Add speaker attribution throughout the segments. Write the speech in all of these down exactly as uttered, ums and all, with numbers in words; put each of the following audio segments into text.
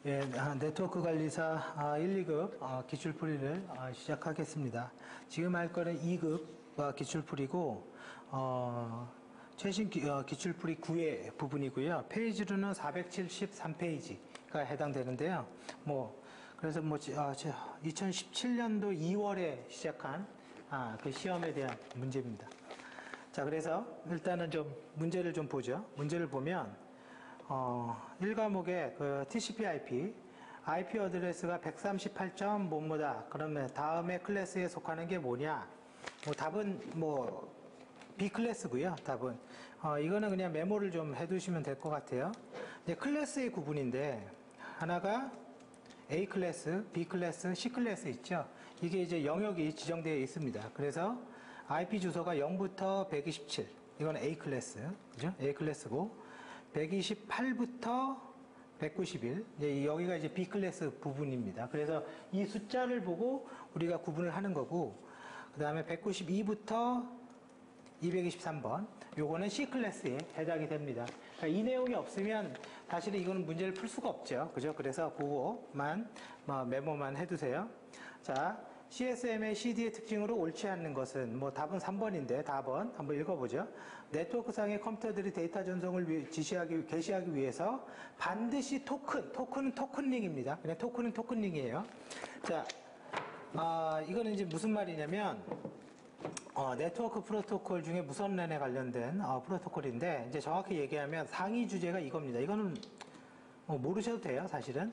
Speaker 1: 예, 아, 네트워크 관리사 아, 일, 이 급 어, 기출풀이를 어, 시작하겠습니다. 지금 할 거는 이 급 어, 기출풀이고 어, 최신 기, 어, 기출풀이 구의 부분이고요. 페이지로는 사백칠십삼 페이지가 해당되는데요. 뭐 그래서 뭐 어, 이천십칠 년도 이월에 시작한 아, 그 시험에 대한 문제입니다. 자, 그래서 일단은 좀 문제를 좀 보죠. 문제를 보면 어, 일 과목에 그 티씨피/아이피, 아이피 어드레스가 백삼십팔 점 뭐뭐다. 그러면 다음에 클래스에 속하는 게 뭐냐? 뭐 답은 뭐 B 클래스고요. 답은 어, 이거는 그냥 메모를 좀 해두시면 될 것 같아요. 이제 클래스의 구분인데 하나가 A 클래스, B 클래스, C 클래스 있죠. 이게 이제 영역이 지정되어 있습니다. 그래서 아이피 주소가 영부터 백이십칠, 이건 A 클래스, 그죠? A 클래스고. 백이십팔부터 백구십일, 이제 여기가 이제 B 클래스 부분입니다. 그래서 이 숫자를 보고 우리가 구분을 하는 거고, 그 다음에 백구십이부터 이백이십삼 번, 요거는 C 클래스에 해당이 됩니다. 그러니까 이 내용이 없으면 사실은 이거는 문제를 풀 수가 없죠. 그죠? 그래서 그거만, 뭐 메모만 해두세요. 자, 씨에스엠의 씨디의 특징으로 옳지 않는 것은 뭐 답은 삼 번인데 답은 한번 읽어보죠. 네트워크상의 컴퓨터들이 데이터 전송을 지시하기, 게시하기 위해서 반드시 토큰, 토큰은 토큰링입니다. 그냥 토큰은 토큰링이에요. 자, 아, 이거는 이제 무슨 말이냐면 어, 네트워크 프로토콜 중에 무선랜에 관련된 어, 프로토콜인데 이제 정확히 얘기하면 상위 주제가 이겁니다. 이거는 뭐 모르셔도 돼요, 사실은.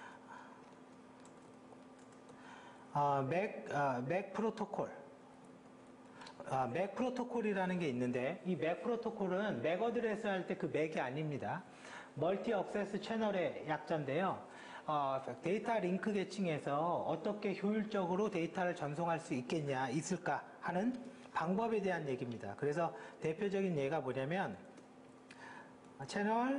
Speaker 1: 아, 맥, 아, 맥 프로토콜. 아, 맥 프로토콜이라는 게 있는데, 이 맥 프로토콜은 맥 어드레스 할 때 그 맥이 아닙니다. 멀티 억세스 채널의 약자인데요. 어, 데이터 링크 계층에서 어떻게 효율적으로 데이터를 전송할 수 있겠냐, 있을까 하는 방법에 대한 얘기입니다. 그래서 대표적인 예가 뭐냐면, 채널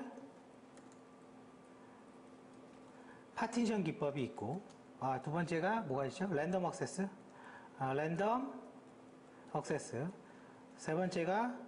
Speaker 1: 파티션 기법이 있고, 아, 두 번째가 뭐가 있죠? 랜덤 억세스. 아, 랜덤 억세스. 세 번째가,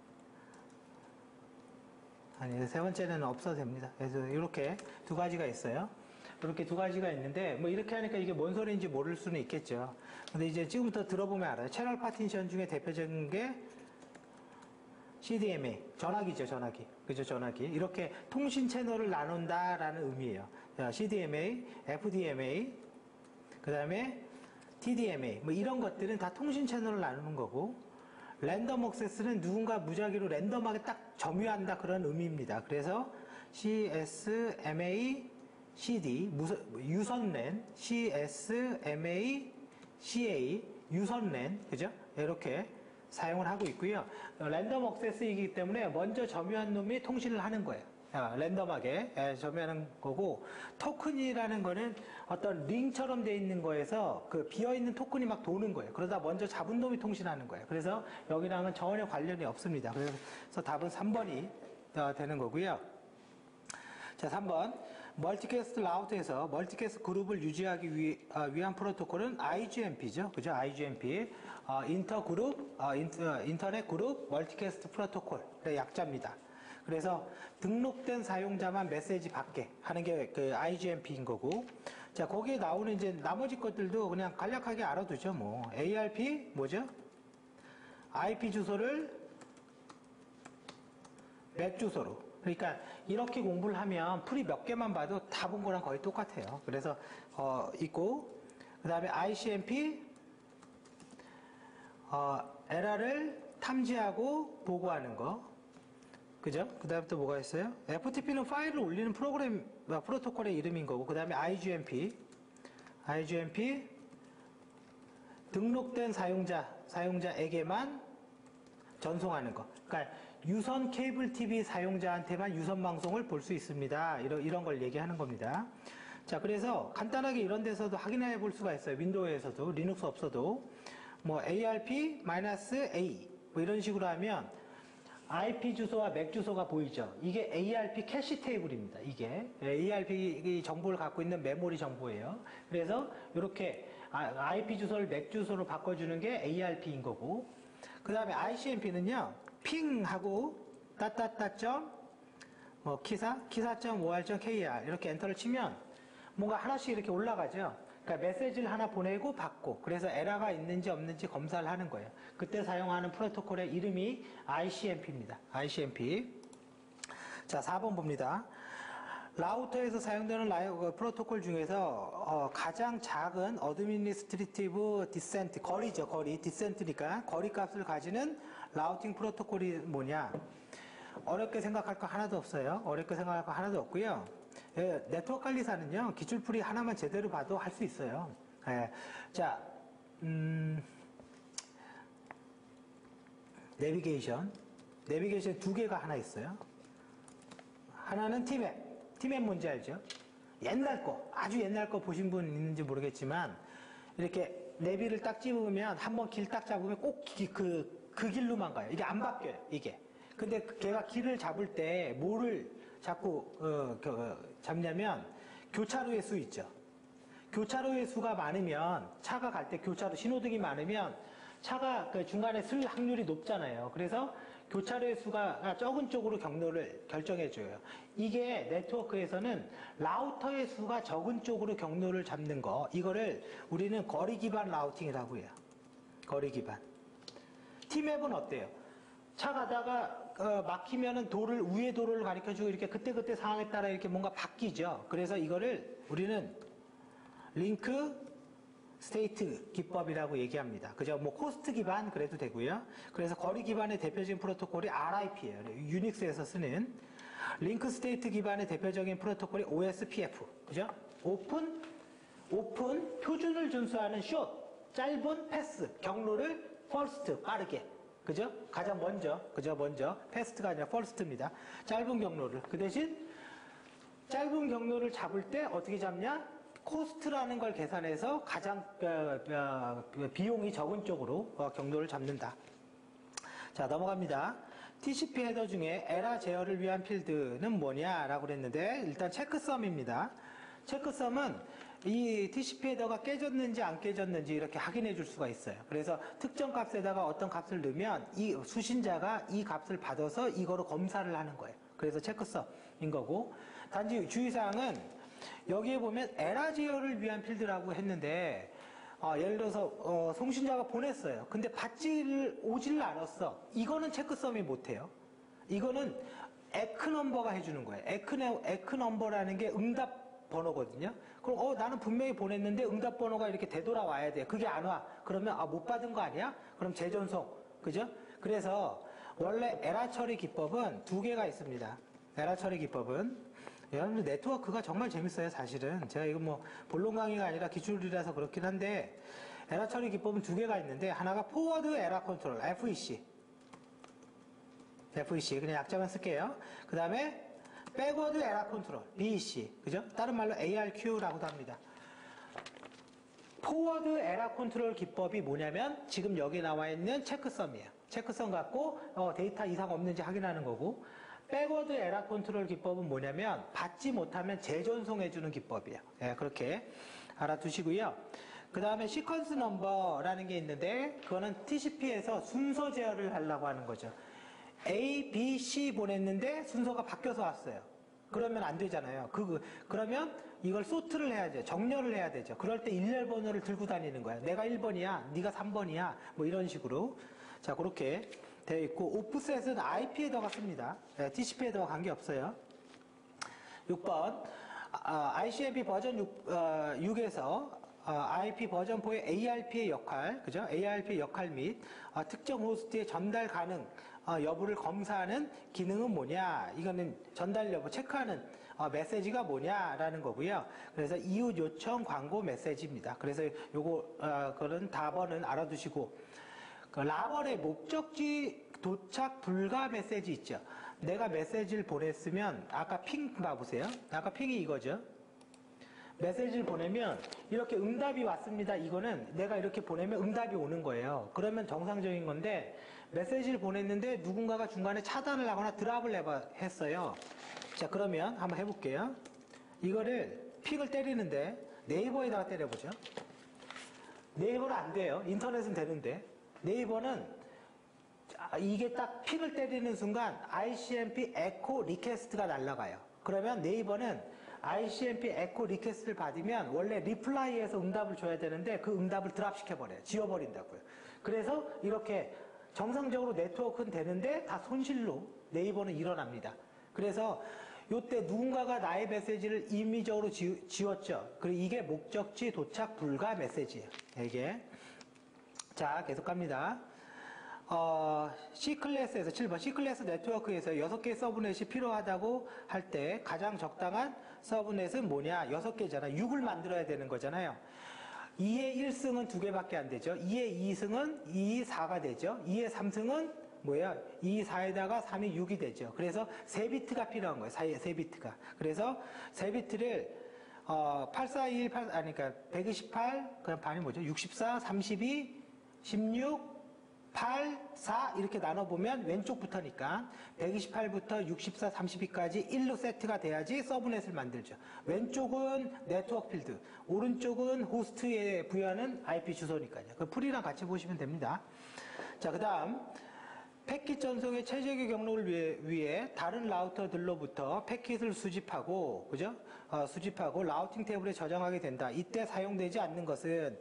Speaker 1: 아니, 세 번째는 없어도 됩니다. 그래서 이렇게 두 가지가 있어요. 이렇게 두 가지가 있는데, 뭐 이렇게 하니까 이게 뭔 소리인지 모를 수는 있겠죠. 근데 이제 지금부터 들어보면 알아요. 채널 파티션 중에 대표적인 게 씨디엠에이, 전화기죠, 전화기. 그죠, 전화기. 이렇게 통신 채널을 나눈다라는 의미예요. 자, 씨디엠에이, 에프디엠에이, 그 다음에 티디엠에이, 뭐 이런 것들은 다 통신 채널을 나누는 거고, 랜덤 억세스는 누군가 무작위로 랜덤하게 딱 점유한다 그런 의미입니다. 그래서 씨에스엠에이, 씨디, 유선랜, 씨에스엠에이, 씨에이, 유선랜, 그죠? 이렇게 사용을 하고 있고요. 랜덤 억세스이기 때문에 먼저 점유한 놈이 통신을 하는 거예요. 아, 랜덤하게 예, 점유하는 거고, 토큰이라는 거는 어떤 링처럼 돼 있는 거에서 그 비어있는 토큰이 막 도는 거예요. 그러다 먼저 잡은 놈이 통신하는 거예요. 그래서 여기랑은 전혀 관련이 없습니다. 그래서 답은 삼 번이 되는 거고요. 자, 삼 번. 멀티캐스트 라우트에서 멀티캐스트 그룹을 유지하기 위, 어, 위한 프로토콜은 아이지엠피죠. 그죠? 아이지엠피. 어, 인터 그룹, 어, 인터, 인터넷 그룹 멀티캐스트 프로토콜의 약자입니다. 그래서 등록된 사용자만 메시지 받게 하는 게 그 아이지엠피인 거고. 자, 거기에 나오는 이제 나머지 것들도 그냥 간략하게 알아두죠. 뭐. 에이알피, 뭐죠? 아이피 주소를 맥 주소로. 그러니까 이렇게 공부를 하면 풀이 몇 개만 봐도 다 본 거랑 거의 똑같아요. 그래서 어 있고, 그 다음에 아이씨엠피 어 에러를 탐지하고 보고하는 거, 그죠? 그 다음에 또 뭐가 있어요? 에프티피는 파일을 올리는 프로그램 프로토콜의 이름인 거고, 그 다음에 아이지엠피 아이지엠피 등록된 사용자 사용자에게만 전송하는 거. 그러니까 유선 케이블 티비 사용자한테만 유선 방송을 볼 수 있습니다. 이런, 이런 걸 얘기하는 겁니다. 자, 그래서 간단하게 이런 데서도 확인해 볼 수가 있어요. 윈도우에서도, 리눅스 없어도. 뭐, 에이알피-A, 뭐 이런 식으로 하면 아이피 주소와 맥 주소가 보이죠. 이게 에이알피 캐시 테이블입니다. 이게 에이알피 정보를 갖고 있는 메모리 정보예요. 그래서 이렇게 아이피 주소를 맥 주소로 바꿔주는 게 에이알피인 거고, 그 다음에 아이씨엠피는요, 핑하고 따따따 점, 뭐, 키사, 키사.올.케이알 이렇게 엔터를 치면 뭔가 하나씩 이렇게 올라가죠. 그러니까 메시지를 하나 보내고 받고, 그래서 에러가 있는지 없는지 검사를 하는 거예요. 그때 사용하는 프로토콜의 이름이 아이씨엠피입니다. 아이씨엠피. 자, 사 번 봅니다. 라우터에서 사용되는 라이, 어, 프로토콜 중에서 어, 가장 작은 어드미니스트리티브 디센트, 거리죠, 거리, 디센트니까 거리 값을 가지는 라우팅 프로토콜이 뭐냐? 어렵게 생각할 거 하나도 없어요. 어렵게 생각할 거 하나도 없고요. 예, 네트워크 관리사는요, 기출풀이 하나만 제대로 봐도 할 수 있어요. 예, 자, 음, 내비게이션. 내비게이션 두 개가 하나 있어요. 하나는 티맵. 티맵 뭔지 알죠? 옛날 거, 아주 옛날 거 보신 분 있는지 모르겠지만, 이렇게 내비를 딱 집으면, 한번 길 딱 잡으면 꼭 그, 그 길로만 가요. 이게 안 바뀌어요, 이게. 근데 걔가 길을 잡을 때 뭐를 자꾸 어, 그, 잡냐면 교차로의 수 있죠. 교차로의 수가 많으면 차가 갈 때 교차로 신호등이 많으면 차가 그 중간에 쓸 확률이 높잖아요. 그래서 교차로의 수가 적은 쪽으로 경로를 결정해줘요. 이게 네트워크에서는 라우터의 수가 적은 쪽으로 경로를 잡는 거, 이거를 우리는 거리 기반 라우팅이라고 해요. 거리 기반. 티맵은 어때요? 차 가다가 어, 막히면은 도를, 위에 도로를 가리켜주고 이렇게 그때그때 상황에 따라 이렇게 뭔가 바뀌죠. 그래서 이거를 우리는 링크 스테이트 기법이라고 얘기합니다. 그죠? 뭐 코스트 기반 그래도 되고요. 그래서 거리 기반의 대표적인 프로토콜이 알아이피예요. 유닉스에서 쓰는 링크 스테이트 기반의 대표적인 프로토콜이 오에스피에프. 그죠? 오픈, 오픈 표준을 준수하는 숏, 짧은 패스, 경로를 퍼스트 빠르게. 그죠? 가장 먼저, 그죠? 먼저. 패스트가 아니라 퍼스트입니다. 짧은 경로를. 그 대신 짧은 경로를 잡을 때 어떻게 잡냐? 코스트라는 걸 계산해서 가장 비용이 적은 쪽으로 경로를 잡는다. 자, 넘어갑니다. 티씨피 헤더 중에 에러 제어를 위한 필드는 뭐냐라고 그랬는데, 일단 체크썸입니다. 체크썸은 이 티씨피 헤더가 깨졌는지 안 깨졌는지 이렇게 확인해 줄 수가 있어요. 그래서 특정 값에다가 어떤 값을 넣으면 이 수신자가 이 값을 받아서 이거로 검사를 하는 거예요. 그래서 체크썸인 거고, 단지 주의사항은 여기에 보면 에러 제어를 위한 필드라고 했는데, 어, 예를 들어서 어, 송신자가 보냈어요. 근데 받지를 오질 않았어. 이거는 체크썸이 못해요. 이거는 에크 넘버가 해주는 거예요. 에크, 에크 넘버라는 게 응답 번호거든요. 그럼 어 나는 분명히 보냈는데 응답 번호가 이렇게 되돌아와야 돼. 그게 안 와. 그러면 아 못 받은 거 아니야? 그럼 재전송. 그죠? 그래서 원래 에러 처리 기법은 두 개가 있습니다. 에러 처리 기법은 여러분들 네트워크가 정말 재밌어요. 사실은 제가 이거 뭐 본론 강의가 아니라 기출이라서 그렇긴 한데, 에러 처리 기법은 두 개가 있는데, 하나가 포워드 에러 컨트롤 에프이씨. 에프이씨 그냥 약자만 쓸게요. 그 다음에 백워드 에러 컨트롤 비이씨. 그죠? 다른 말로 에이알큐라고도 합니다. 포워드 에러 컨트롤 기법이 뭐냐면 지금 여기 나와 있는 체크썸이에요. 체크썸 갖고 어, 데이터 이상 없는지 확인하는 거고, 백워드 에러 컨트롤 기법은 뭐냐면 받지 못하면 재전송해주는 기법이에요. 예, 그렇게 알아두시고요. 그 다음에 시퀀스 넘버라는 게 있는데, 그거는 티씨피에서 순서 제어를 하려고 하는 거죠. A, B, C 보냈는데 순서가 바뀌어서 왔어요. 그러면 안 되잖아요. 그, 그러면 이걸 소트를 해야죠. 정렬을 해야 되죠. 그럴 때 일렬 번호를 들고 다니는 거야. 내가 일 번이야, 네가 삼 번이야, 뭐 이런 식으로. 자, 그렇게 되어 있고, 오프셋은 아이피 헤더가 씁니다. 네, 티씨피 헤더와 관계없어요. 육 번, 아, 아이씨엠피 버전 육, 어, 육에서 어, 아이피 버전 사의 에이알피의 역할, 그죠? 에이알피의 역할 및 어, 특정 호스트의 전달 가능 어, 여부를 검사하는 기능은 뭐냐? 이거는 전달 여부 체크하는 어, 메시지가 뭐냐라는 거고요. 그래서 이웃 요청 광고 메시지입니다. 그래서 요거 어, 그런 답어는 알아두시고, 그 라벌의 목적지 도착 불가 메시지 있죠. 내가 메시지를 보냈으면 아까 핑 봐보세요. 아까 핑이 이거죠. 메시지를 보내면 이렇게 응답이 왔습니다. 이거는 내가 이렇게 보내면 응답이 오는 거예요. 그러면 정상적인 건데, 메시지를 보냈는데 누군가가 중간에 차단을 하거나 드랍을 했어요. 자, 그러면 한번 해볼게요. 이거를 픽을 때리는데 네이버에다가 때려보죠. 네이버는 안 돼요. 인터넷은 되는데, 네이버는 이게 딱 픽을 때리는 순간 아이씨엠피 에코 리퀘스트가 날라가요. 그러면 네이버는 아이씨엠피 에코 리퀘스트를 받으면 원래 리플라이에서 응답을 줘야 되는데 그 응답을 드랍시켜버려요. 지워버린다고요. 그래서 이렇게 정상적으로 네트워크는 되는데 다 손실로 네이버는 일어납니다. 그래서 요때 누군가가 나의 메시지를 임의적으로 지, 지웠죠. 그리고 이게 목적지 도착 불가 메시지예요. 이게. 자, 계속 갑니다. 어, C클래스에서 칠 번 C클래스 네트워크에서 여섯 개의 서브넷이 필요하다고 할 때 가장 적당한 서브넷은 뭐냐? 여섯 개잖아. 육을 만들어야 되는 거잖아요. 이의 일 승은 두 개밖에 안 되죠. 이의 이 승은 이의 사가 되죠. 이의 삼 승은 뭐야? 이의 사에다가 삼이 육이 되죠. 그래서 세 비트가 필요한 거예요. 사이에 세 비트가. 그래서 세 비트를 어, 팔사이일, 팔, 아니, 그러니까 백이십팔, 그럼 반이 뭐죠? 육십사, 삼십이, 십육, 팔, 사 이렇게 나눠보면 왼쪽부터니까 백이십팔부터 육십사, 삼십이까지 일로 세트가 돼야지 서브넷을 만들죠. 왼쪽은 네트워크 필드, 오른쪽은 호스트에 부여하는 아이피 주소니까요. 그 풀이랑 같이 보시면 됩니다. 자, 그 다음 패킷 전송의 최적의 경로를 위해, 위해 다른 라우터들로부터 패킷을 수집하고, 그죠? 어, 수집하고 라우팅 테이블에 저장하게 된다. 이때 사용되지 않는 것은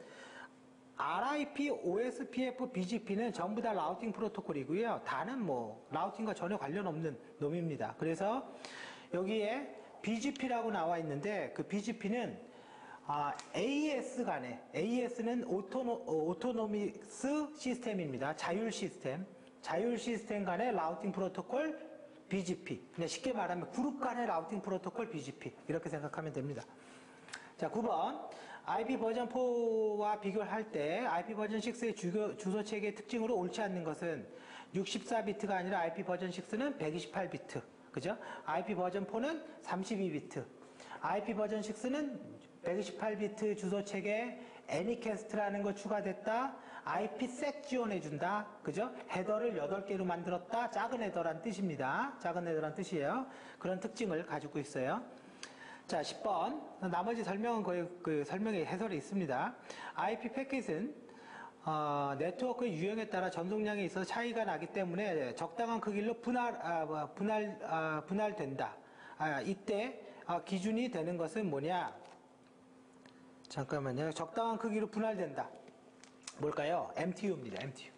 Speaker 1: 알아이피, 오에스피에프, 비지피는 전부 다 라우팅 프로토콜이고요. 다는 뭐 라우팅과 전혀 관련 없는 놈입니다. 그래서 여기에 비지피라고 나와 있는데 그 비지피는 아, 에이에스 간에 에이에스는 오토노, 오토노미스 시스템입니다. 자율 시스템. 자율 시스템 간의 라우팅 프로토콜 비지피. 그냥 쉽게 말하면 그룹 간의 라우팅 프로토콜 비지피. 이렇게 생각하면 됩니다. 자, 구 번. 아이피 버전 사와 비교를 할 때 아이피 버전 육의 주요, 주소 체계의 특징으로 옳지 않는 것은 육십사 비트가 아니라 아이피 버전 육는 백이십팔 비트. 그죠? 아이피 버전 사는 삼십이 비트. 아이피 버전 육는 백이십팔 비트 주소 체계에 애니캐스트라는 거 추가됐다. 아이피셋 지원해준다. 그죠? 헤더를 여덟 개로 만들었다. 작은 헤더란 뜻입니다. 작은 헤더란 뜻이에요. 그런 특징을 가지고 있어요. 자, 십 번. 나머지 설명은 거의 그 설명의 해설이 있습니다. 아이피 패킷은 어, 네트워크의 유형에 따라 전송량에 있어서 차이가 나기 때문에 적당한 크기로 분할, 아, 분할, 아, 분할된다. 아, 이때 아, 기준이 되는 것은 뭐냐? 잠깐만요. 적당한 크기로 분할된다. 뭘까요? 엠티유입니다. 엠티유.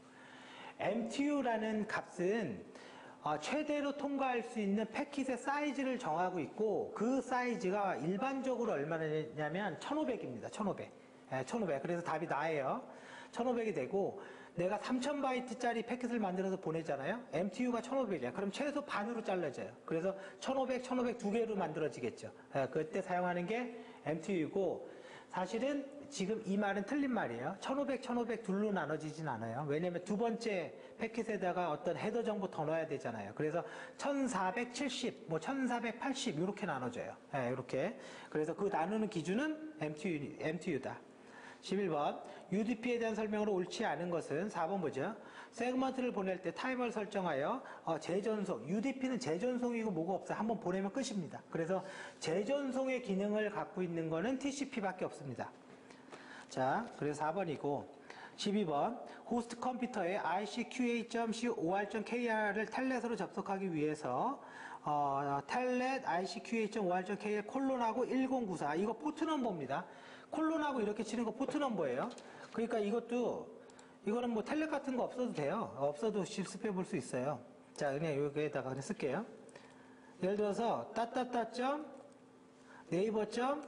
Speaker 1: 엠티유라는 값은 어, 최대로 통과할 수 있는 패킷의 사이즈를 정하고 있고 그 사이즈가 일반적으로 얼마냐면 천오백입니다. 천오백. 예, 천오백. 그래서 답이 나예요. 천오백이 되고 내가 삼천 바이트짜리 패킷을 만들어서 보내잖아요. 엠티유가 천오백이야. 그럼 최소 반으로 잘라져요. 그래서 천오백, 천오백 두 개로 만들어지겠죠. 예, 그때 사용하는 게 엠티유이고 사실은 지금 이 말은 틀린 말이에요. 천오백, 천오백 둘로 나눠지진 않아요. 왜냐면 두 번째 패킷에다가 어떤 헤더 정보 더 넣어야 되잖아요. 그래서 천사백칠십, 뭐 천사백팔십 이렇게 나눠져요. 네, 이렇게. 그래서 그 나누는 기준은 엠티유, 엠티유다. 십일 번. 유디피에 대한 설명으로 옳지 않은 것은 사 번 보죠. 세그먼트를 보낼 때 타이머를 설정하여 어, 재전송, 유디피는 재전송이고 뭐가 없어요. 한번 보내면 끝입니다. 그래서 재전송의 기능을 갖고 있는 거는 티씨피밖에 없습니다. 자, 그래서 사 번이고 십이 번. 호스트 컴퓨터에 아이씨큐에이.core.kr을 텔넷으로 접속하기 위해서 어, 텔넷 아이씨큐에이.or.kr 콜론하고 천구십사 이거 포트 넘버입니다. 콜론하고 이렇게 치는 거 포트 넘버예요. 그러니까 이것도 이거는 뭐 텔넷 같은 거 없어도 돼요. 없어도 실습해 볼 수 있어요. 자, 그냥 여기에다가 그냥 쓸게요. 예를 들어서 따따따 네이버 점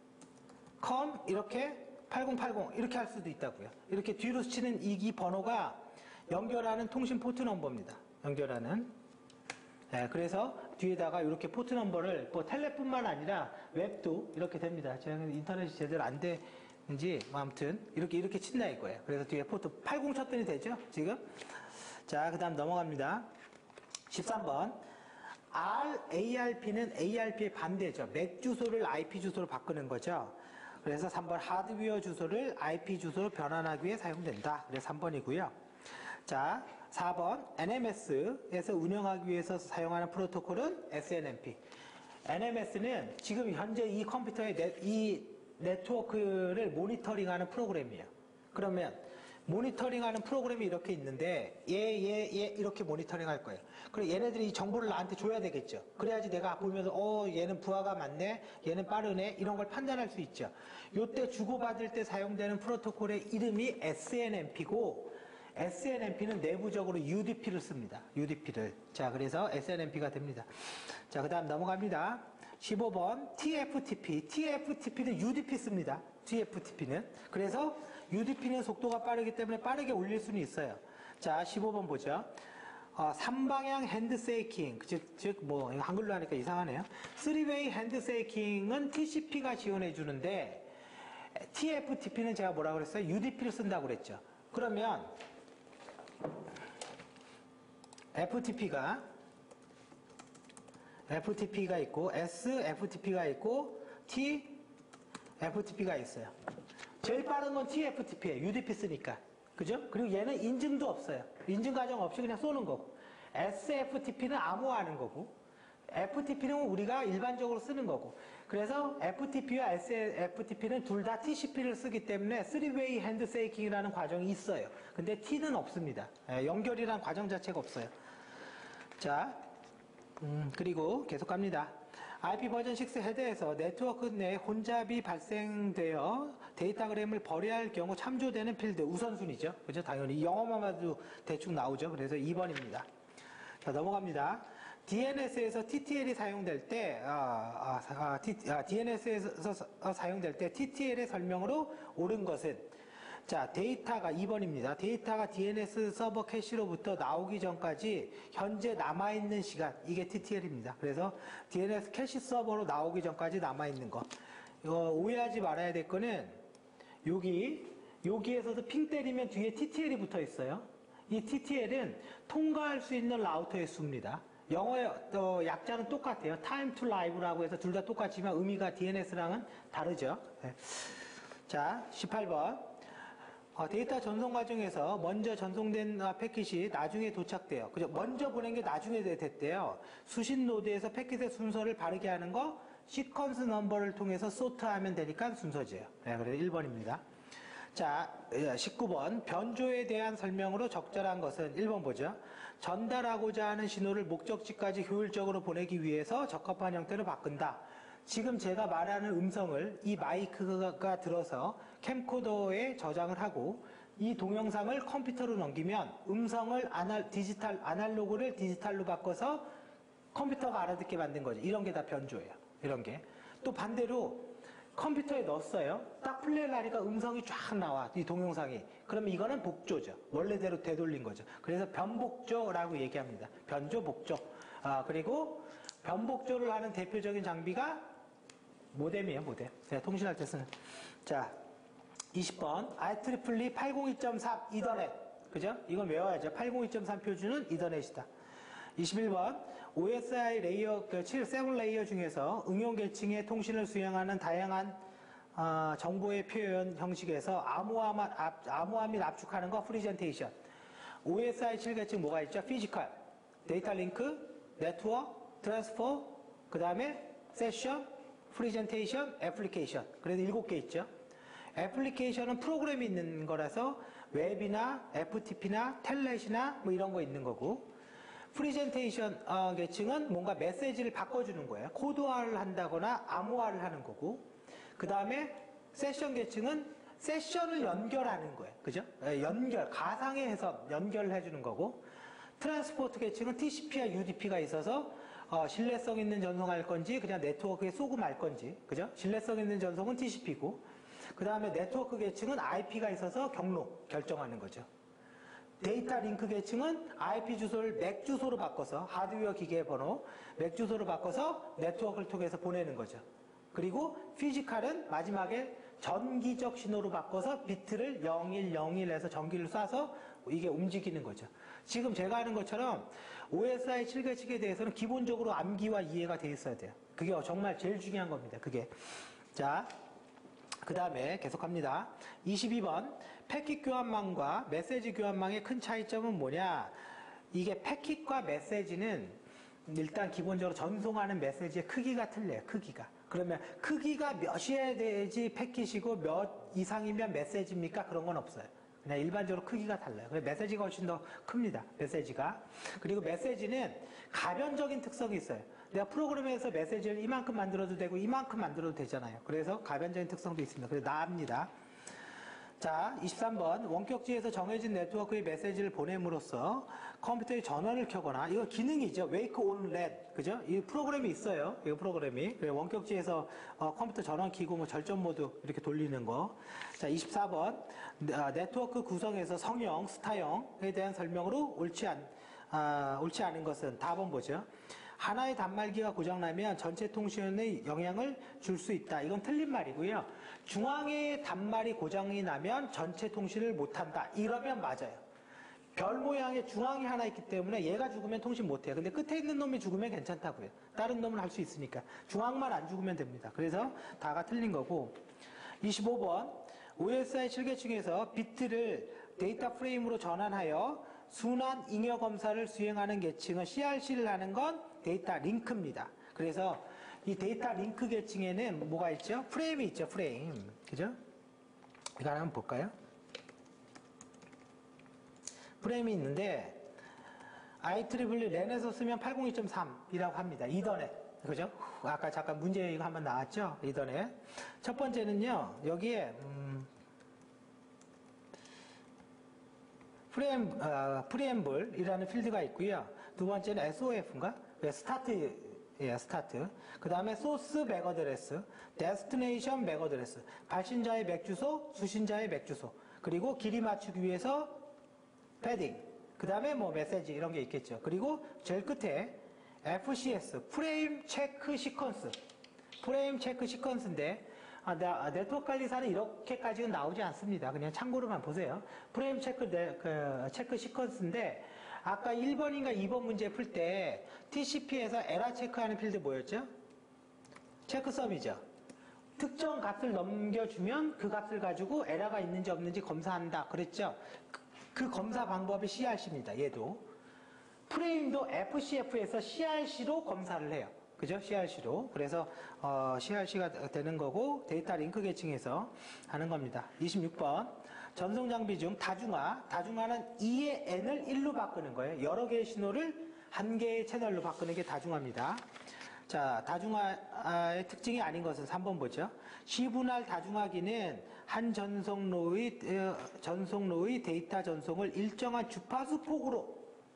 Speaker 1: 컴 이렇게 팔공팔공 이렇게 할 수도 있다고요. 이렇게 뒤로 치는 이 번호가 연결하는 통신 포트 넘버입니다. 연결하는. 네, 그래서 뒤에다가 이렇게 포트 넘버를 뭐 텔레뿐만 아니라 웹도 이렇게 됩니다. 제가 인터넷이 제대로 안 되는지 뭐 아무튼 이렇게 이렇게 친다 이거예요. 그래서 뒤에 포트 팔십 쳤더니 되죠 지금. 자, 그 다음 넘어갑니다. 십삼 번. R, 에이알피는 에이알피의 반대죠. 맥 주소를 아이피 주소로 바꾸는 거죠. 그래서 삼 번 하드웨어 주소를 아이피 주소로 변환하기 위해 사용된다. 그래서 삼 번이고요. 자, 사 번 엔엠에스에서 운영하기 위해서 사용하는 프로토콜은 에스엔엠피. 엔엠에스는 지금 현재 이 컴퓨터의 네, 이 네트워크를 모니터링하는 프로그램이에요. 그러면 모니터링하는 프로그램이 이렇게 있는데 얘, 얘, 얘 이렇게 모니터링 할 거예요. 그리고 얘네들이 이 정보를 나한테 줘야 되겠죠. 그래야지 내가 보면서 어 얘는 부하가 많네, 얘는 빠르네 이런 걸 판단할 수 있죠. 요때 주고받을 때 사용되는 프로토콜의 이름이 에스엔엠피고 에스엔엠피는 내부적으로 유디피를 씁니다. 유디피를. 자, 그래서 에스엔엠피가 됩니다. 자, 그 다음 넘어갑니다. 십오 번 티에프티피. 티에프티피는 유디피 씁니다. 티에프티피는. 그래서 유디피는 속도가 빠르기 때문에 빠르게 올릴 수는 있어요. 자, 십오 번 보죠. 어, 삼방향 핸드세이킹, 즉, 즉, 뭐, 한글로 하니까 이상하네요. 쓰리웨이 핸드세이킹은 티씨피가 지원해 주는데, 티에프티피는 제가 뭐라고 그랬어요? 유디피를 쓴다고 그랬죠. 그러면, 에프티피가, 에프티피가 있고, 에스에프티피가 있고, 티에프티피가 있어요. 제일 빠른 건 티에프티피예요. 유디피 쓰니까. 그죠? 그리고 얘는 인증도 없어요. 인증 과정 없이 그냥 쏘는 거고. 에스에프티피는 암호화하는 거고. 에프티피는 우리가 일반적으로 쓰는 거고. 그래서 에프티피와 에스에프티피는 둘 다 티씨피를 쓰기 때문에 쓰리웨이 핸드세이킹이라는 과정이 있어요. 근데 T는 없습니다. 연결이라는 과정 자체가 없어요. 자, 음, 그리고 계속 갑니다. 아이피 버전 육 헤드에서 네트워크 내 혼잡이 발생되어 데이터그램을 버려야 할 경우 참조되는 필드 우선순위죠. 그죠? 당연히 영어만 봐도 대충 나오죠. 그래서 이 번입니다. 자, 넘어갑니다. 디엔에스에서 티티엘이 사용될 때, 아, 아, 아, 티, 아, 디엔에스에서 사용될 때 티티엘의 설명으로 옳은 것은 자, 데이터가 이 번입니다. 데이터가 디엔에스 서버 캐시로부터 나오기 전까지 현재 남아있는 시간, 이게 티티엘입니다. 그래서 디엔에스 캐시 서버로 나오기 전까지 남아있는 거. 이거 오해하지 말아야 될 거는 여기, 여기에서도 핑 때리면 뒤에 티티엘이 붙어 있어요. 이 티티엘은 통과할 수 있는 라우터의 수입니다. 영어의 어, 약자는 똑같아요. Time to Live라고 해서 둘 다 똑같지만 의미가 디엔에스랑은 다르죠. 네. 자, 십팔 번. 어, 데이터 전송 과정에서 먼저 전송된 어, 패킷이 나중에 도착돼요. 그죠? 먼저 보낸 게 나중에 됐대요. 수신 노드에서 패킷의 순서를 바르게 하는 거 시퀀스 넘버를 통해서 소트하면 되니까 순서지예요. 네, 그래서 일 번입니다. 자, 십구 번. 변조에 대한 설명으로 적절한 것은 일 번 보죠. 전달하고자 하는 신호를 목적지까지 효율적으로 보내기 위해서 적합한 형태로 바꾼다. 지금 제가 말하는 음성을 이 마이크가 들어서 캠코더에 저장을 하고 이 동영상을 컴퓨터로 넘기면 음성을 아날, 디지털, 아날로그를 디지털로 바꿔서 컴퓨터가 알아듣게 만든 거죠. 이런 게 다 변조예요. 이런 게. 또 반대로 컴퓨터에 넣었어요. 딱 플레이를 하니까 음성이 쫙 나와. 이 동영상이. 그러면 이거는 복조죠. 원래대로 되돌린 거죠. 그래서 변복조라고 얘기합니다. 변조, 복조. 아, 그리고 변복조를 하는 대표적인 장비가 모뎀이에요, 모뎀. 제가 통신할 때 쓰는. 자, 이십 번. 아이이이 팔공이 점 삼 이더넷. 그죠? 이건 외워야죠. 팔공이 점 삼 표준은 이더넷이다. 이십일 번. 오에스아이 레이어, 그 칠, 칠 레이어 중에서 응용 계층의 통신을 수행하는 다양한 어, 정보의 표현 형식에서 암호화, 압, 암호화 및 압축하는 거 프리젠테이션. 오에스아이 칠 계층 뭐가 있죠? 피지컬, 데이터 링크, 네트워크, 트랜스포, 그 다음에 세션, 프리젠테이션, 애플리케이션. 그래서 일곱 개 있죠. 애플리케이션은 프로그램이 있는 거라서 웹이나 에프티피나 텔넷이나 뭐 이런 거 있는 거고, 프리젠테이션 어, 계층은 뭔가 메시지를 바꿔주는 거예요. 코드화를 한다거나 암호화를 하는 거고, 그 다음에 세션 계층은 세션을 연결하는 거예요. 그죠? 연결, 가상의 해석, 연결을 해주는 거고, 트랜스포트 계층은 티씨피와 유디피가 있어서 어, 신뢰성 있는 전송할 건지 그냥 네트워크에 쏘고 말 건지, 그죠? 신뢰성 있는 전송은 티씨피고, 그 다음에 네트워크 계층은 아이피가 있어서 경로 결정하는 거죠. 데이터 링크 계층은 아이피 주소를 맥 주소로 바꿔서 하드웨어 기계 번호 맥 주소로 바꿔서 네트워크를 통해서 보내는 거죠. 그리고 피지컬은 마지막에 전기적 신호로 바꿔서 비트를 영일영일해서 전기를 쏴서 이게 움직이는 거죠. 지금 제가 하는 것처럼 오에스아이 칠 계층에 대해서는 기본적으로 암기와 이해가 돼 있어야 돼요. 그게 정말 제일 중요한 겁니다. 그게. 자, 그 다음에 계속합니다. 이십이 번. 패킷 교환망과 메시지 교환망의 큰 차이점은 뭐냐? 이게 패킷과 메시지는 일단 기본적으로 전송하는 메시지의 크기가 틀려요. 크기가. 그러면 크기가 몇이어야 되지 패킷이고 몇 이상이면 메시지입니까? 그런 건 없어요. 그냥 일반적으로 크기가 달라요. 그래서 메시지가 훨씬 더 큽니다. 메시지가. 그리고 메시지는 가변적인 특성이 있어요. 내가 프로그램에서 메시지를 이만큼 만들어도 되고 이만큼 만들어도 되잖아요. 그래서 가변적인 특성도 있습니다. 그래서 나옵니다. 자, 이십삼 번 원격지에서 정해진 네트워크의 메시지를 보냄으로써 컴퓨터의 전원을 켜거나, 이거 기능이죠. Wake on red, 그죠? 이 프로그램이 있어요. 이 프로그램이 원격지에서 어, 컴퓨터 전원 켜고 뭐 절전 모드 이렇게 돌리는 거. 자, 이십사 번 아, 네트워크 구성에서 성형, 스타형에 대한 설명으로 옳지 않 아, 옳지 않은 것은 답은 뭐죠? 하나의 단말기가 고장나면 전체 통신에 영향을 줄 수 있다. 이건 틀린 말이고요. 중앙의 단말이 고장이 나면 전체 통신을 못한다. 이러면 맞아요. 별 모양의 중앙이 하나 있기 때문에 얘가 죽으면 통신 못해요. 근데 끝에 있는 놈이 죽으면 괜찮다고요. 다른 놈은 할 수 있으니까. 중앙만 안 죽으면 됩니다. 그래서 다가 틀린 거고. 이십오 번 오에스아이 칠 계층에서 비트를 데이터 프레임으로 전환하여 순환 잉여 검사를 수행하는 계층은 씨알씨를 하는 건 데이터 링크입니다. 그래서 이 데이터 링크 계층에는 뭐가 있죠? 프레임이 있죠, 프레임. 그죠? 이거 하나 한번 볼까요? 프레임이 있는데, 아이이이 랜에서 쓰면 팔공이 점 삼이라고 합니다. 이더넷. 그죠? 아까 잠깐 문제 이거 한번 나왔죠? 이더넷. 첫 번째는요, 여기에, 음, 프레임, 어, 프리엠블이라는 필드가 있고요. 두 번째는 에스오에프인가? 스타트, 예, 스타트. 그 다음에 소스 맥 어드레스, 데스티네이션 맥 어드레스, 발신자의 맥 주소, 수신자의 맥 주소, 그리고 길이 맞추기 위해서 패딩, 그 다음에 뭐 메시지 이런 게 있겠죠. 그리고 제일 끝에 에프씨에스, 프레임 체크 시퀀스. 프레임 체크 시퀀스인데, 아, 나, 네트워크 관리사는 이렇게까지는 나오지 않습니다. 그냥 참고로만 보세요. 프레임 체크, 네, 그, 체크 시퀀스인데, 아까 일 번인가 이 번 문제 풀 때 티씨피에서 에러 체크하는 필드 뭐였죠? 체크썸이죠. 특정 값을 넘겨주면 그 값을 가지고 에러가 있는지 없는지 검사한다. 그랬죠? 그, 그 검사 방법이 씨알씨입니다. 얘도. 프레임도 에프씨에프에서 씨알씨로 검사를 해요. 그죠? 씨알씨로. 그래서 어, 씨알씨가 되는 거고 데이터 링크 계층에서 하는 겁니다. 이십육 번 전송 장비 중 다중화. 다중화는 이의 n을 일로 바꾸는 거예요. 여러 개의 신호를 한 개의 채널로 바꾸는 게 다중화입니다. 자, 다중화의 특징이 아닌 것은 삼 번 보죠. 시분할 다중화기는 한 전송로의, 전송로의 데이터 전송을 일정한 주파수 폭으로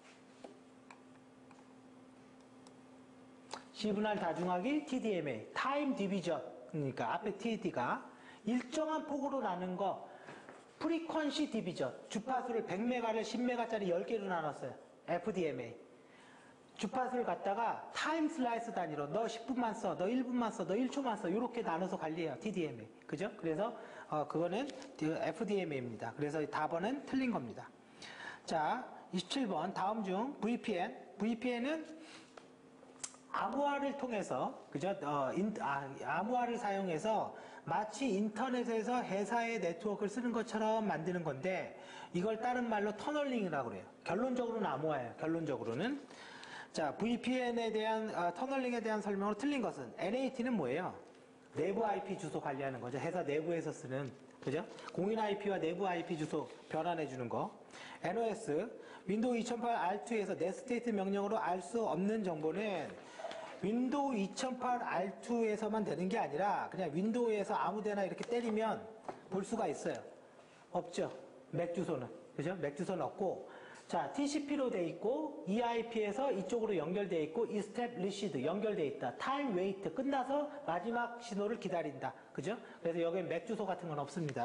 Speaker 1: 시분할 다중화기 티디엠에이, 타임 디비전, 그러니까 앞에 티디가 일정한 폭으로 나눈 거, 프리퀀시 디비전, 주파수를 백 메가를 십 메가짜리 열 개로 나눴어요. 에프디엠에이. 주파수를 갖다가 타임 슬라이스 단위로 너 십 분만 써, 너 일 분만 써, 너 일 초만 써 이렇게 나눠서 관리해요. 티디엠에이. 그죠? 그래서 어, 그거는 에프디엠에이입니다. 그래서 답은 틀린 겁니다. 자, 이십칠 번 다음 중 브이피엔. 브이피엔은 암호화를 통해서, 그죠? 어, 인, 아, 암호화를 사용해서 마치 인터넷에서 회사의 네트워크를 쓰는 것처럼 만드는 건데, 이걸 다른 말로 터널링이라고 그래요. 결론적으로는 암호화예요. 결론적으로는. 자, 브이피엔에 대한, 어, 터널링에 대한 설명으로 틀린 것은, 엔에이티는 뭐예요? 내부 아이피 주소 관리하는 거죠. 회사 내부에서 쓰는, 그죠? 공인 아이피와 내부 아이피 주소 변환해 주는 거. 엔오에스, 윈도우 이천팔 알투에서 넷스테이트 명령으로 알 수 없는 정보는 윈도우 이천팔 알투에서만 되는 게 아니라 그냥 윈도우에서 아무데나 이렇게 때리면 볼 수가 있어요. 없죠. 맥 주소는. 그죠? 맥 주소는 없고. 자, 티씨피로 돼 있고 이아이피에서 이쪽으로 연결돼 있고 이스태블리시드 연결돼 있다. 타임 웨이트 끝나서 마지막 신호를 기다린다. 그죠? 그래서 여기에 맥 주소 같은 건 없습니다.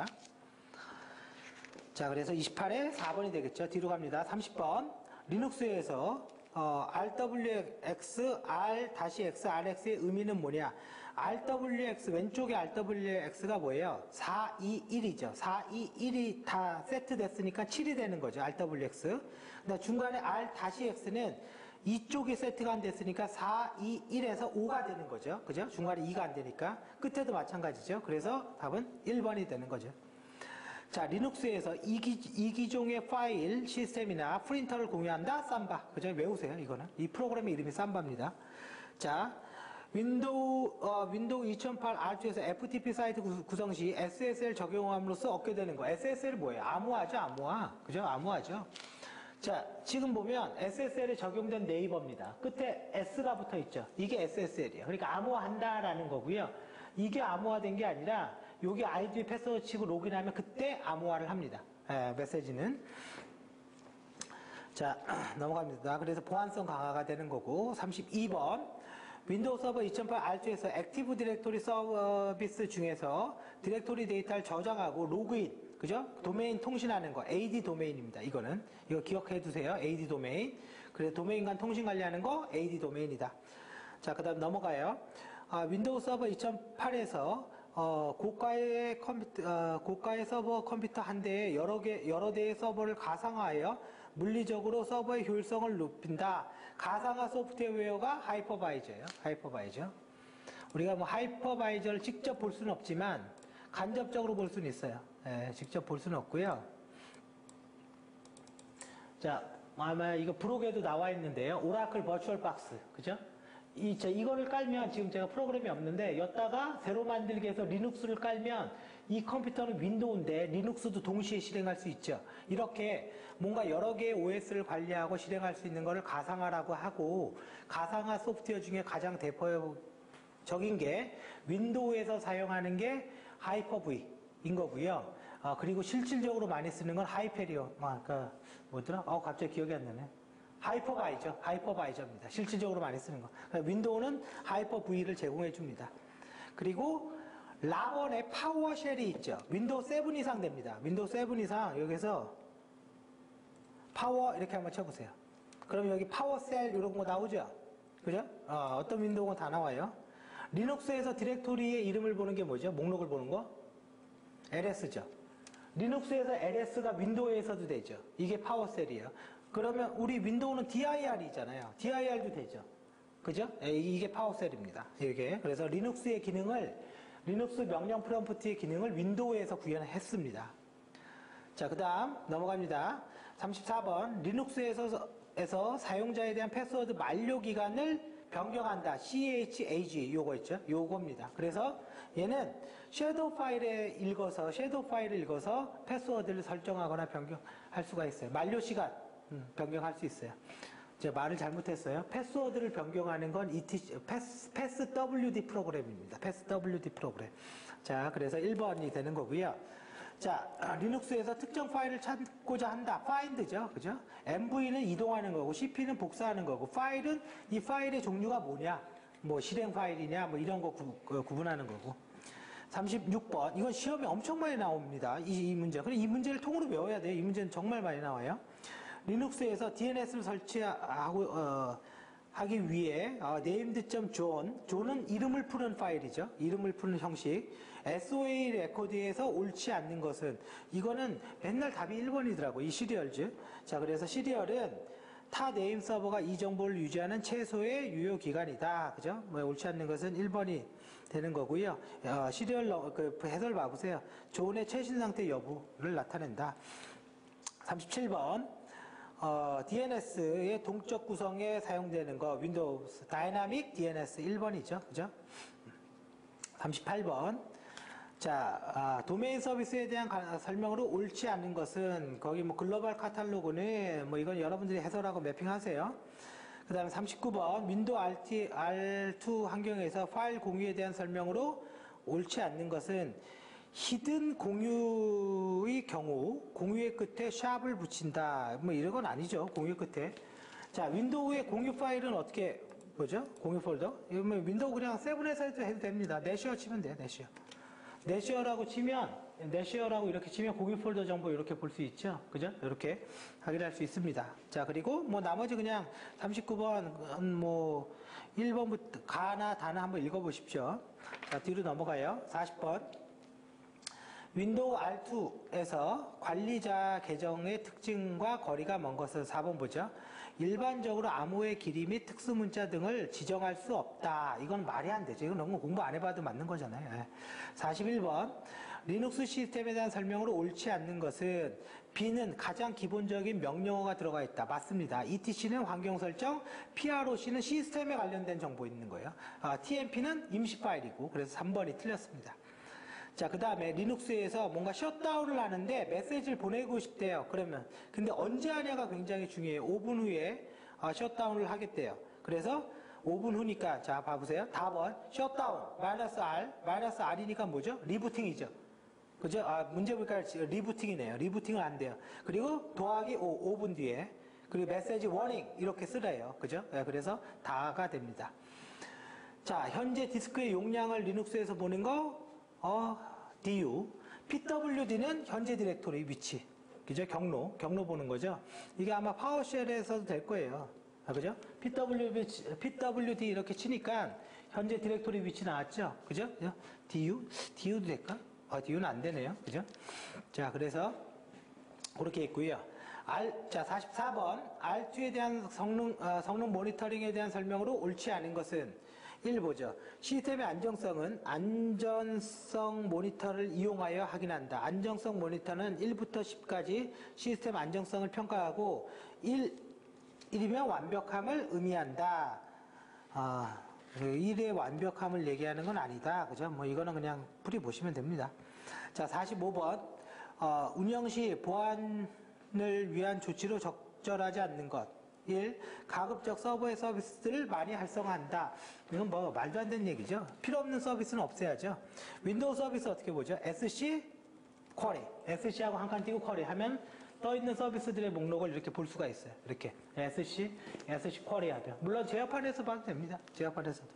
Speaker 1: 자, 그래서 이십팔에 사 번이 되겠죠. 뒤로 갑니다. 삼십 번. 리눅스에서 어, 알더블유엑스, R-X, 알엑스의 의미는 뭐냐? 알더블유엑스, 왼쪽에 알더블유엑스가 뭐예요? 사, 이, 일이죠. 사, 이, 일이 다 세트됐으니까 칠이 되는 거죠. 알더블유엑스. 근데 중간에 R-X는 이쪽이 세트가 안 됐으니까 사, 이, 일에서 오가 되는 거죠. 그죠? 중간에 이가 안 되니까. 끝에도 마찬가지죠. 그래서 답은 일 번이 되는 거죠. 자, 리눅스에서 이기, 이기종의 파일 시스템이나 프린터를 공유한다? 삼바. 그죠? 외우세요, 이거는. 이 프로그램의 이름이 삼바입니다. 자, 윈도우, 어, 윈도우 이천팔 알투에서 에프티피 사이트 구- 구성 시 에스에스엘 적용함으로써 얻게 되는 거. 에스에스엘이 뭐예요? 암호화죠, 암호화. 그죠? 암호화죠. 자, 지금 보면 에스에스엘에 적용된 네이버입니다. 끝에 S가 붙어 있죠. 이게 에스에스엘이에요. 그러니까 암호화한다라는 거고요. 이게 암호화된 게 아니라 여기 아이디 패스워드 치고 로그인하면 그때 암호화를 합니다. 에, 메시지는. 자, 넘어갑니다. 그래서 보안성 강화가 되는 거고. 삼십이 번. 윈도우 서버 이천팔 알투에서 액티브 디렉토리 서비스 중에서 디렉토리 데이터를 저장하고 로그인, 그죠? 도메인 통신하는 거, 에이디 도메인입니다. 이거는. 이거 기억해 두세요. 에이디 도메인. 그래서 도메인 간 통신 관리하는 거, 에이디 도메인이다. 자, 그 다음 넘어가요. 아, 윈도우 서버 이천팔에서 어, 고가의 컴퓨터, 어, 고가의 서버 컴퓨터 한 대에 여러 개, 여러 대의 서버를 가상화하여 물리적으로 서버의 효율성을 높인다. 가상화 소프트웨어가 하이퍼바이저예요. 하이퍼바이저. 우리가 뭐 하이퍼바이저를 직접 볼 수는 없지만 간접적으로 볼 수는 있어요. 예, 직접 볼 수는 없고요. 자, 아마 이거 브록에도 나와 있는데요. 오라클 버추얼 박스, 그죠? 이, 저, 이거를 깔면 지금 제가 프로그램이 없는데 여기다가 새로 만들기 해서 리눅스를 깔면 이 컴퓨터는 윈도우인데 리눅스도 동시에 실행할 수 있죠. 이렇게 뭔가 여러 개의 오에스를 관리하고 실행할 수 있는 거를 가상화라고 하고, 가상화 소프트웨어 중에 가장 대표적인 게 윈도우에서 사용하는 게 하이퍼브이인 거고요. 어, 그리고 실질적으로 많이 쓰는 건 하이페리온. 아, 그 뭐더라? 어, 갑자기 기억이 안 나네. 하이퍼바이저, 하이퍼바이저입니다. 실질적으로 많이 쓰는 거. 그러니까 윈도우는 하이퍼브이를 제공해 줍니다. 그리고 라번에 파워쉘이 있죠. 윈도우 칠 이상 됩니다. 윈도우 칠 이상 여기서 파워 이렇게 한번 쳐보세요. 그럼 여기 파워셀 이런 거 나오죠? 그죠? 어, 어떤 윈도우가 다 나와요. 리눅스에서 디렉토리의 이름을 보는 게 뭐죠? 목록을 보는 거? 엘에스죠. 리눅스에서 엘에스가 윈도우에서도 되죠. 이게 파워셀이에요. 그러면 우리 윈도우는 디아이알이잖아요. 디아이알도 되죠. 그죠? 이게 파워셀입니다. 이게. 그래서 리눅스의 기능을, 리눅스 명령 프롬프트의 기능을 윈도우에서 구현했습니다. 자, 그 다음 넘어갑니다. 삼십사 번. 리눅스에서 에서 사용자에 대한 패스워드 만료 기간을 변경한다. 씨에이치에이지 요거 있죠? 요겁니다. 그래서 얘는 섀도우 파일에 읽어서, 섀도우 파일을 읽어서 패스워드를 설정하거나 변경할 수가 있어요. 만료 시간 음, 변경할 수 있어요. 제가 말을 잘못했어요. 패스워드를 변경하는 건 이티씨, 패스, 패스 더블유디 프로그램입니다. 패스 더블유디 프로그램. 자, 그래서 일 번이 되는 거고요. 자, 리눅스에서 특정 파일을 찾고자 한다. find죠. 그죠? 엠브이는 이동하는 거고, 씨피는 복사하는 거고, 파일은 이 파일의 종류가 뭐냐? 뭐 실행 파일이냐? 뭐 이런 거 구, 그, 구분하는 거고. 삼십육 번. 이건 시험에 엄청 많이 나옵니다. 이, 이 문제. 그럼 이 문제를 통으로 외워야 돼요. 이 문제는 정말 많이 나와요. 리눅스에서 디엔에스를 설치하고, 어, 하기 위해 어, named.john, john은 이름을 푸는 파일이죠. 이름을 푸는 형식. 에스오에이 레코드에서 옳지 않는 것은, 이거는 맨날 답이 일 번이더라고. 이 시리얼즈. 자, 그래서 시리얼은 타 네임 서버가 이 정보를 유지하는 최소의 유효 기간이다. 그죠? 뭐 옳지 않는 것은 일 번이 되는 거고요. 어, 시리얼 그 해설 봐보세요. 존의 최신 상태 여부를 나타낸다. 삼십칠 번. 어, 디엔에스의 동적 구성에 사용되는 거, 윈도우 다이나믹 디엔에스 일 번이죠. 그죠? 삼십팔 번. 자, 아, 도메인 서비스에 대한 가, 설명으로 옳지 않은 것은, 거기 뭐 글로벌 카탈로그는 뭐 이건 여러분들이 해설하고 매핑하세요. 그 다음에 삼십구 번. 윈도우 알티, 알투 환경에서 파일 공유에 대한 설명으로 옳지 않는 것은, 히든 공유의 경우 공유의 끝에 샵을 붙인다. 뭐 이런 건 아니죠. 공유 끝에. 자, 윈도우의 공유 파일은 어떻게 보죠? 공유 폴더. 이러면 윈도우 그냥 세븐에서 해도, 해도 됩니다. 내시어 치면 돼요. 내시어. 내시어라고 치면, 내시어라고 이렇게 치면 공유 폴더 정보 이렇게 볼 수 있죠. 그죠? 이렇게 확인할 수 있습니다. 자, 그리고 뭐 나머지 그냥 삼십구 번 뭐 일 번부터 가나 다나 한번 읽어보십시오. 자, 뒤로 넘어가요. 사십 번. 윈도우 알투에서 관리자 계정의 특징과 거리가 먼 것은 사 번 보죠. 일반적으로 암호의 길이 및 특수문자 등을 지정할 수 없다. 이건 말이 안 되죠. 이건 너무 공부 안 해봐도 맞는 거잖아요. 사십일 번. 리눅스 시스템에 대한 설명으로 옳지 않는 것은 B는 가장 기본적인 명령어가 들어가 있다. 맞습니다. 이티씨는 환경 설정, 피알오씨는 시스템에 관련된 정보 있는 거예요. 아, 티엠피는 임시 파일이고, 그래서 삼 번이 틀렸습니다. 자, 그 다음에 리눅스에서 뭔가 셧다운을 하는데 메시지를 보내고 싶대요. 그러면 근데 언제 하냐가 굉장히 중요해요. 오 분 후에 아, 셧다운을 하겠대요. 그래서 오 분 후니까 자 봐보세요. 답은 셧다운 마이너스 R 마이너스 R이니까 뭐죠? 리부팅이죠. 그죠? 아, 문제 보니까 리부팅이네요. 리부팅은 안 돼요. 그리고 더하기 오, 오 분 뒤에 그리고 메시지 워닝 이렇게 쓰래요. 그죠? 네, 그래서 다가 됩니다. 자, 현재 디스크의 용량을 리눅스에서 보는 거 어, 디유. 피더블유디는 현재 디렉토리 위치. 그죠? 경로, 경로 보는 거죠. 이게 아마 파워쉘에서도 될 거예요. 아, 그죠? 피더블유디, 피더블유디 이렇게 치니까 현재 디렉토리 위치 나왔죠? 그죠? 디유? 디유도 될까? 아, 디유는 안 되네요. 그죠? 자, 그래서 그렇게 있고요. R, 자, 사십사 번. 알투에 대한 성능, 어, 성능 모니터링에 대한 설명으로 옳지 않은 것은 일 보죠. 시스템의 안정성은 안전성 모니터를 이용하여 확인한다. 안정성 모니터는 일부터 십까지 시스템 안정성을 평가하고 일, 일이면 완벽함을 의미한다. 아, 일의 완벽함을 얘기하는 건 아니다. 그죠? 뭐 이거는 그냥 풀이 보시면 됩니다. 자, 사십오 번. 어, 운영 시 보안을 위한 조치로 적절하지 않는 것. 일. 가급적 서버의 서비스를 많이 활성화한다. 이건 뭐 말도 안 되는 얘기죠. 필요 없는 서비스는 없애야죠. 윈도우 서비스 어떻게 보죠? 에스씨 쿼리. 에스씨하고 한 칸 띄고 쿼리 하면 떠있는 서비스들의 목록을 이렇게 볼 수가 있어요. 이렇게 에스씨, 에스씨 쿼리 하면. 물론 제어판에서 봐도 됩니다. 제어판에서도.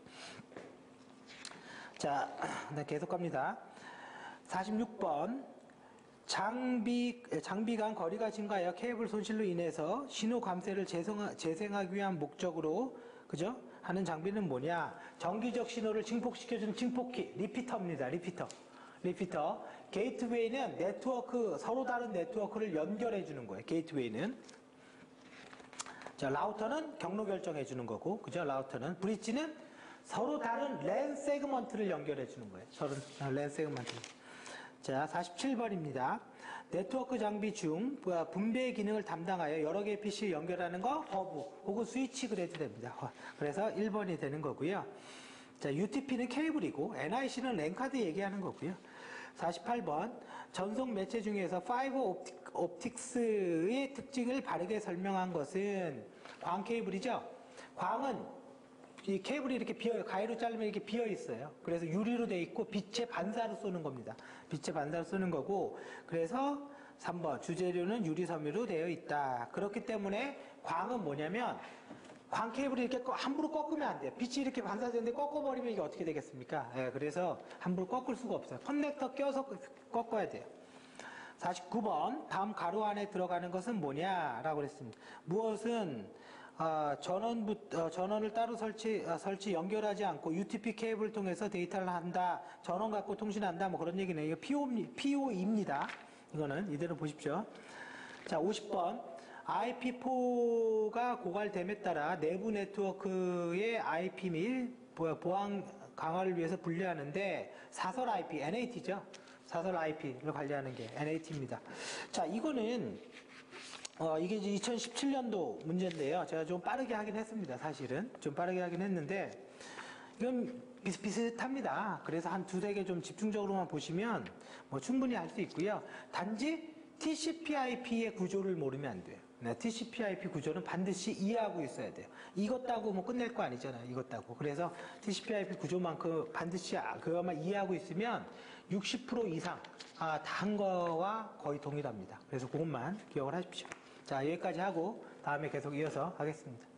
Speaker 1: 자, 네, 계속 갑니다. 사십육 번. 장비, 장비 간 거리가 증가하여 케이블 손실로 인해서 신호 감쇄를 재생하, 재생하기 위한 목적으로, 그죠? 하는 장비는 뭐냐? 정기적 신호를 증폭시켜주는 증폭키, 리피터입니다. 리피터. 리피터. 게이트웨이는 네트워크, 서로 다른 네트워크를 연결해주는 거예요. 게이트웨이는. 자, 라우터는 경로 결정해주는 거고, 그죠? 라우터는. 브릿지는 서로 다른 랜 세그먼트를 연결해주는 거예요. 서로 랜 세그먼트. 자, 사십칠 번입니다. 네트워크 장비 중 분배 기능을 담당하여 여러 개의 피씨를 연결하는 거 허브 혹은 스위치 그래도 됩니다. 그래서 일 번이 되는 거고요. 자, 유티피는 케이블이고 엔아이씨는 랜카드 얘기하는 거고요. 사십팔 번. 전송 매체 중에서 파이버 옵틱, 옵틱스의 특징을 바르게 설명한 것은 광 케이블이죠. 광은 이 케이블이 이렇게 비어, 가위로 자르면 이렇게 비어 있어요. 그래서 유리로 돼 있고 빛의 반사로 쏘는 겁니다. 빛의 반사로 쏘는 거고, 그래서 삼 번. 주재료는 유리 섬유로 되어 있다. 그렇기 때문에 광은 뭐냐면, 광 케이블이 이렇게 함부로 꺾으면 안 돼요. 빛이 이렇게 반사되는데 꺾어버리면 이게 어떻게 되겠습니까? 예, 그래서 함부로 꺾을 수가 없어요. 커넥터 껴서 꺾어야 돼요. 사십구 번. 다음 가로 안에 들어가는 것은 뭐냐라고 그랬습니다. 무엇은 어, 전원, 어, 전원을 따로 설치, 어, 설치 연결하지 않고 유티피 케이블을 통해서 데이터를 한다. 전원 갖고 통신한다. 뭐 그런 얘기네요. 이거 피오, 피오이입니다. 이거는 이대로 보십시오. 자, 오십 번. 아이피포가 고갈됨에 따라 내부 네트워크의 아이피 및 보안 강화를 위해서 분리하는데 사설 아이피, 엔에이티죠. 사설 아이피를 관리하는 게 엔에이티입니다. 자, 이거는 어, 이게 이제 이천십칠 년도 문제인데요. 제가 좀 빠르게 하긴 했습니다. 사실은. 좀 빠르게 하긴 했는데, 이건 비슷비슷합니다. 그래서 한 두세 개 좀 집중적으로만 보시면, 뭐 충분히 할 수 있고요. 단지 티씨피아이피의 구조를 모르면 안 돼요. 네, 티씨피아이피 구조는 반드시 이해하고 있어야 돼요. 이것 따고 뭐 끝낼 거 아니잖아요. 이것 따고. 그래서 티씨피아이피 구조만큼 반드시 그것만 이해하고 있으면 육십 퍼센트 이상 아, 다 한 거와 거의 동일합니다. 그래서 그것만 기억을 하십시오. 자, 여기까지 하고 다음에 계속 이어서 하겠습니다.